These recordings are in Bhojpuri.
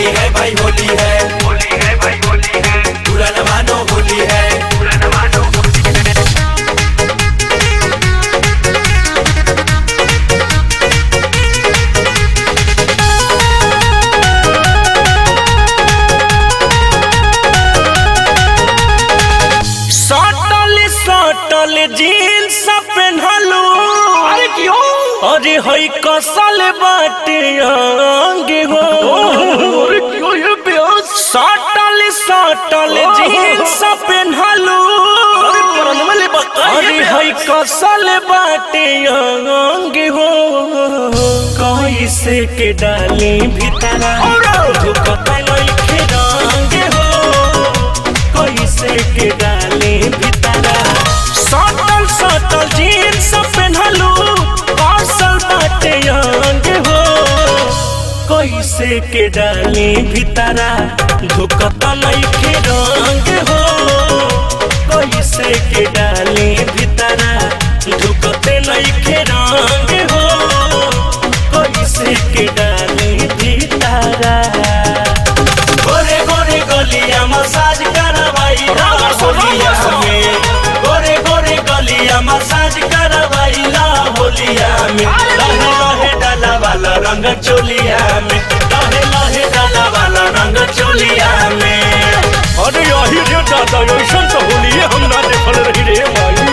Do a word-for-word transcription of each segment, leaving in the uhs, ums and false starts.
होली है भाई होली है, होली है भाई होली है, बुरा न मानो होली है, बुरा न मानो होली है। सटल जीन्स पहनलू, अरे क्यों? अरे हई कसल बाटे अंगे हो। अरे क्यों ये बेहोश? सटल सटल जीन्स पहनलू, अरे परनवा ले बता ये अरे हई कसल बाटे अंगे हो। कैसे के डाली भीतरा झुकता नइखे रंग हो, कैसे के डाली भीतरा। सटल सटल जीन्स पहनलू, कौशल बाटे अंग हो। कैसे के डाली भीतरा झुकता नइखे रंग हो, कैसे के डाली भीतरा झुकते नइखे रंग हो, कैसे के डाली भीतरा। गोरे गोरे गलिया मसाज करवाई होलिया में, गोरे गोरे गलिया मसाज करवाई ला होलिया में। लहे लहे डाला वाला रंग चोलिया में, लहे लहे डाला वाला रंग चोलिया में। अरे यही रे दादा ऐसा तो होली है हम ना देखल रही रे भाई।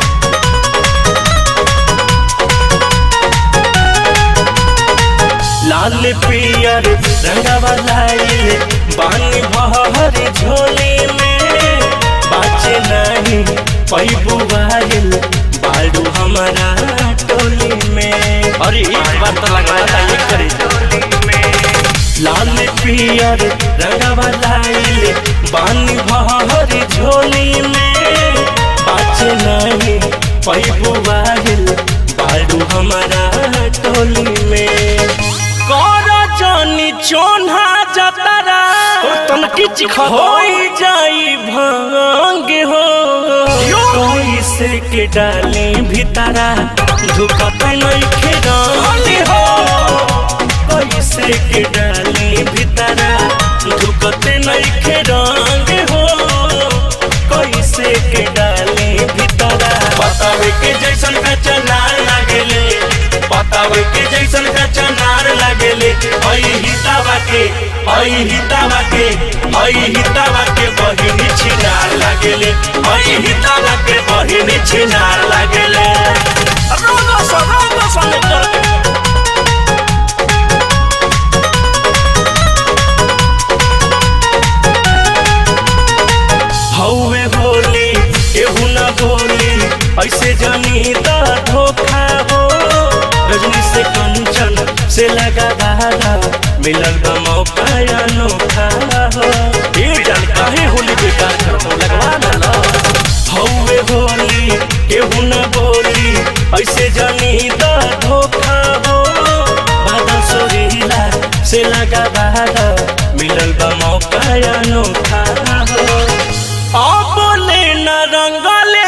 लाल पियर रंगवा लाइले बानी बहर झोली में, बाचे नहीं पैबू बाइल बालू हमारा टोली में। अरे एक बार तो लगा था ये करे लाल पियर रंगवा लाइले बानी बहर झोली में, बाचे नहीं पैबू बाइल बालू हमारा टोली में। जानी चोन्हा जतरा तनकी चिखा होई जाई भांग हो। कैसे के डाली भीतरा झुकते नइखे रंग हो, कैसे के डाली भीतरा झुकते नइखे रंग हो, कैसे के डाली भीतरा। बतावे के जैसन का चनार लागेले, बतावे के जैसन का चनार लागेले। हई हितावा के हई हितावा के हई हितावा के बहिनी छिनार लागेले, हई हितावा के बहिनी छिनार लागेले। रोना सा रोना सा लेकर हौवे होली केहू न बोली, ऐसे जानी दा धोखा हो। रजनी से कंचन से लगा धारा, मिलल बा मौका अनोखा हो। ये जान काहे होली बेकार करतो लगवा न ला। हौवे होली केहू न बोली, ऐसे जानी दा धोखा हो। बादल सोरीला से लगा धारा, मिलल बा मौका अनोखा हो। अब ले न रंगले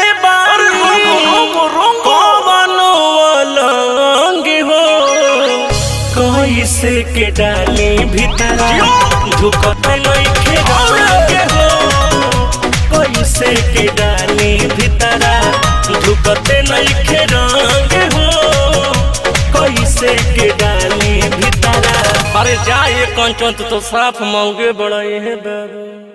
कैसे के डाली भीतरा झुकते नइखे रंग हो, कैसे के डाली भीतरा झुकते नइखे रंग हो, कैसे के डाली भीतरा। अरे जा ये कंचन तो साफ मांगे बड़ा ये दादा।